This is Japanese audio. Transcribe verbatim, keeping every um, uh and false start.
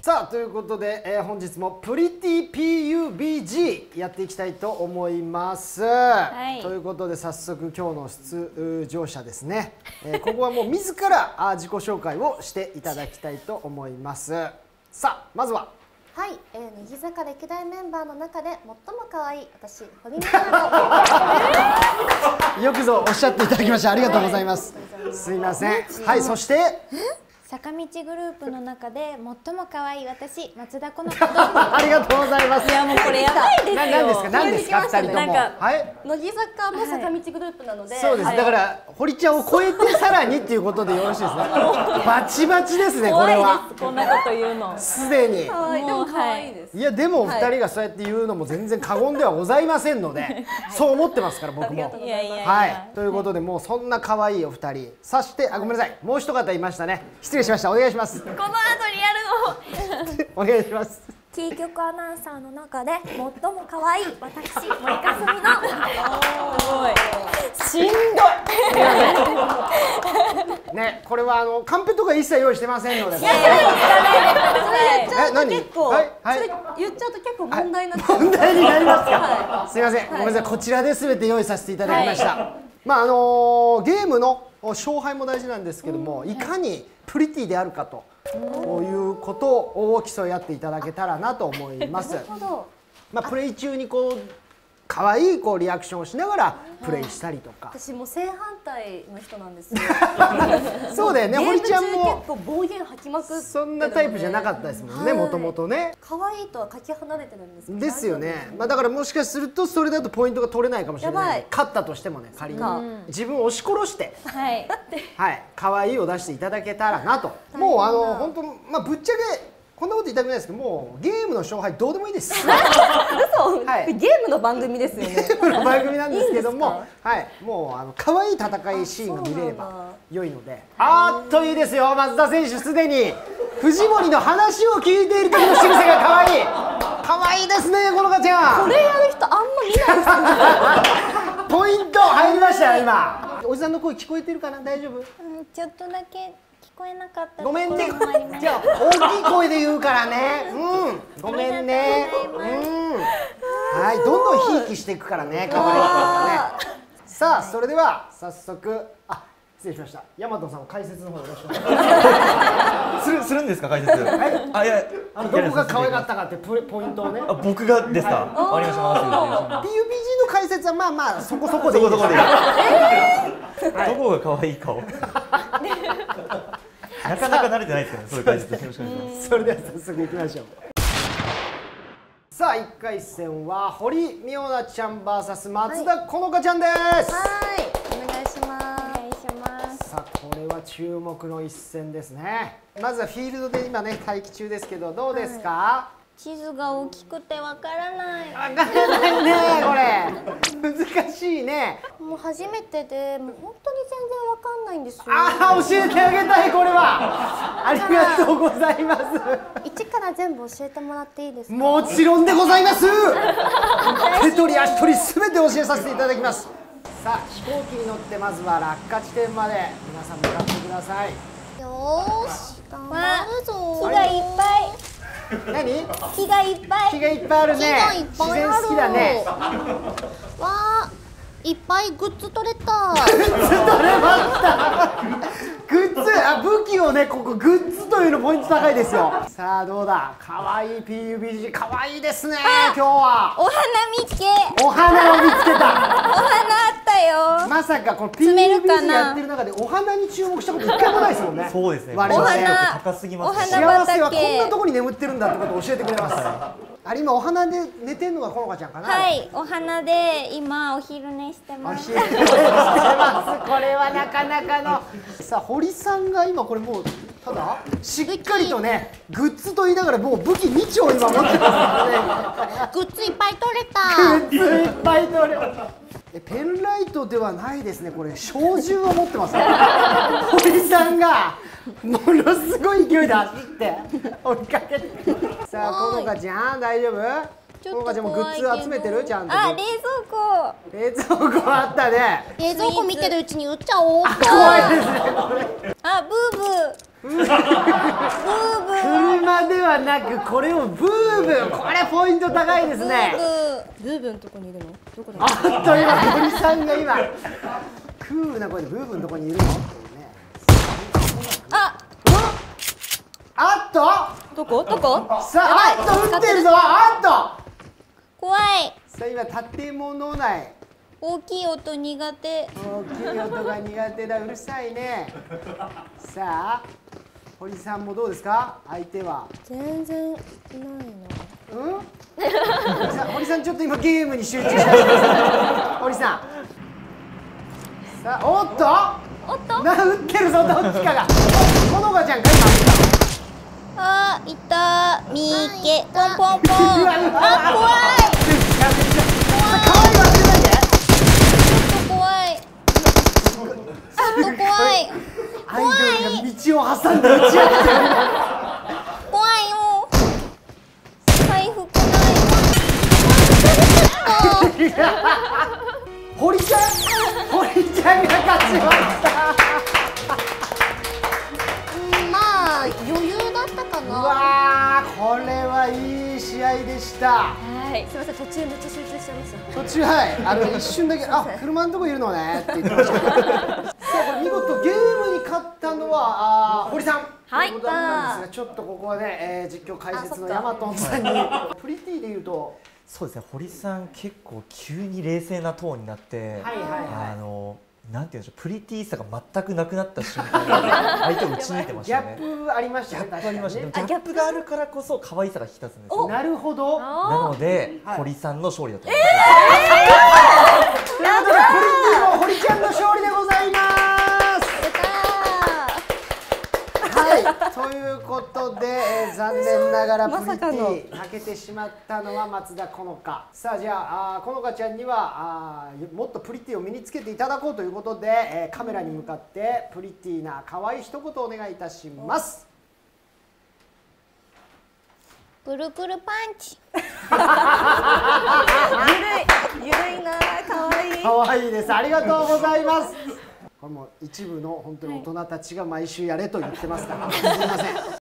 さあということで、えー、本日もプリティ ピーユービージー やっていきたいと思います、はい、ということで早速今日の出場者ですね、えー、ここはもう自らあ自己紹介をしていただきたいと思いますさあまずははい、えー、乃木坂歴代メンバーの中で最も可愛い私堀美香よくぞおっしゃっていただきましてありがとうございます、はい、すいませんはいそして坂道グループの中で最も可愛い私松田好花ありがとうございます。 いやもうこれやばいですよ。 何ですか何ですか二人とも。 はい。乃木坂も坂道グループなので。 そうです。だから堀ちゃんを超えてさらにっていうことでよろしいですね。バチバチですねこれは。 こんなこと言うの。 すでに。 はい。でも可愛いです。 いやでも二人がそうやって言うのも全然過言ではございませんので、そう思ってますから僕も。はい。ということでもうそんな可愛いお二人。そしてあごめんなさいもう一方いましたね。失礼しましたお願いします。 この後にやるのお願いします。 キー局アナウンサーの中で最も可愛い私森かすみのすごいしんどいねこれはあのカンペとか一切用意してませんので。 いやいやそれ言っちゃうと結構それ言っちゃうと結構問題になっちゃう。 問題になりますか。すみませんごめんなさいこちらで全て用意させていただきました。まああのゲームの勝敗も大事なんですけどもいかにプリティであるかということを競い合っていただけたらなと思います。まあプレイ中にこう可愛いこうリアクションをしながらプレイしたりとか。 私も正反対の人なんですよ。 そうだよね堀ちゃんも結構暴言吐きまくってそんなタイプじゃなかったですもんねもともとね。 可愛いとはかけ離れてるんですですよね。まあだからもしかするとそれだとポイントが取れないかもしれない。勝ったとしてもね仮に自分を押し殺してはいはい可愛いを出していただけたらなと。もうあの本当まあぶっちゃけこんなこと言いたくないですけどもうゲームの勝敗どうでもいいです。 嘘、はい、ゲームの番組ですよね。 ゲームの番組なんですけども、はいもうあの可愛い戦いシーンが見れれば良いので。あっといいですよ松田選手すでに藤森の話を聞いている時の仕草が可愛い。可愛いですねこのかちゃん。 これやる人あんま見ないですよね。 ポイント入りましたよ今。おじさんの声聞こえてるかな大丈夫？ うんちょっとだけ。聞こえなかったごめんね。じゃあ大きい声で言うからね。うん。ごめんね。うん。はい。どんどんひいきしていくからね。可愛いからね。さあそれでは早速あ失礼しました。大和さん解説の方よろしくお願いします。 するするんですか解説。はい。あいやあのどこが可愛かったかってポイントをね。 あ僕がですか。わかりました。 ピーユービージー の解説はまあまあそこそこでいいです。 どこが可愛いかを。なかなか慣れてないですよね。そういう解説よろしくお願いします。 それでは早速いきましょう。さあいっかい戦は堀美央奈ちゃん ブイエス 松田好花ちゃんです。 はいお願いします。 お願いします。 さあこれは注目の一戦ですね。まずはフィールドで今ね待機中ですけどどうですか。はい、 地図が大きくてわからない。 わからないねこれ。難しいね。 もう初めてでもう本当に全然わかんないんですよ。 ああ教えてあげたいこれは。ありがとうございます。 一から全部教えてもらっていいですか。 もちろんでございます。手取り足取りすべて教えさせていただきます。さあ飛行機に乗ってまずは落下地点まで皆さん向かってください。 よーし頑張るぞ。 木がいっぱい。 何？ 木がいっぱい。 木がいっぱいあるね。自然好きだね。 わあ、いっぱいグッズ取れた。 グッズ取れました。グッズ、あ武器をねここグッズというのポイント高いですよ。さあどうだ。可愛い ピーユービージー 可愛いですね今日は。 お花見つけ。 お花を見つけた。 お花あったよ。 まさかこの ピーユービージー やってる中でお花に注目したこと一回もないですもんね。 そうですね。 我々 高すぎます。 幸せはこんなところに眠ってるんだってことを教えてくれます。あれ今お花で寝てるのが好花ちゃんかな。 はいお花で今お昼寝してます。 お昼寝してます。これはなかなかの。さあ堀さんが今これもうただしっかりとねグッズと言いながらもう武器に丁今持ってますグッズいっぱい取れた。 グッズいっぱい取れた。えペンライトではないですねこれ小銃を持ってますね。堀さんがものすごい勢いで走って追いかけて。さあ好花ちゃん大丈夫？好花ちゃんもグッズ集めてるちゃんと。 あ冷蔵庫。 冷蔵庫あったね。 冷蔵庫見てるうちに撃っちゃおう。 怖いですねこれ。 あブーブー。 車ではなくこれをブーブン、これポイント高いですね。 ブーブンのとこにいるの？どこだ？ あっと今森さんが今クールな声でブーブンのとこにいるのっていうね。 あ、 あっとどこ？どこ？ さあ、あっと撃ってるぞ。あっと怖い。 さあ今建物内、 大きい音苦手。 大きい音が苦手だ、うるさいね。さあ堀さんもどうですか、相手は。 全然ないな。 うん、堀さん、堀さんちょっと今ゲームに集中してください。堀さん、さあ、おっとおっと。 な、打ってるぞ、どっちかが。このがちゃんか今。 あ、いた。みーけ。ポンポンポン。あ、怖い。 可愛い忘れないで。 ちょっと怖い。ちょっと怖い。 アイドルが道を挟んで打ち合ってる。 怖いよ。回復ない。 堀ちゃん、堀ちゃんが勝ちました。 うん、まあ余裕だったかうな。 わー、これはいい試合でした。 はい、すみません、途中めっちゃ集中しちゃいました。 途中、はい、あの一瞬だけ、あ、車のとこいるのねって言ってました。さあ、これ見事ゲームに勝ったのは、あ、堀さん。 はい。 ということなんですが、ちょっとここはね、えー、実況解説のヤマトンさんに。プリティで言うと。 そうですね、堀さん結構急に冷静なトーンになって、 はいはいはい、 あのなんていうんでしょう、プリティさが全くなくなった瞬間に相手を打ち抜いてましたね。 ギャップありましたね。 ギャップありましたね。ギャップがあるからこそ可愛さが引き立つんですよ。 なるほど。 なので、はい、堀さんの勝利だと思います。 ということで、プリティの堀ちゃんの勝利でございます。はい、ということで、えー、残念ながらプリティ負けてしまったのは松田好花。さあ、じゃあ、あ好花ちゃんにはあもっとプリティを身につけていただこうということで、えー、カメラに向かってプリティな可愛い一言お願いいたします。 くるくるパンチ。 ゆるい、ゆるいな、可愛い。 可愛いです。ありがとうございます。これも一部の本当に大人たちが毎週やれと言ってますから、すみません。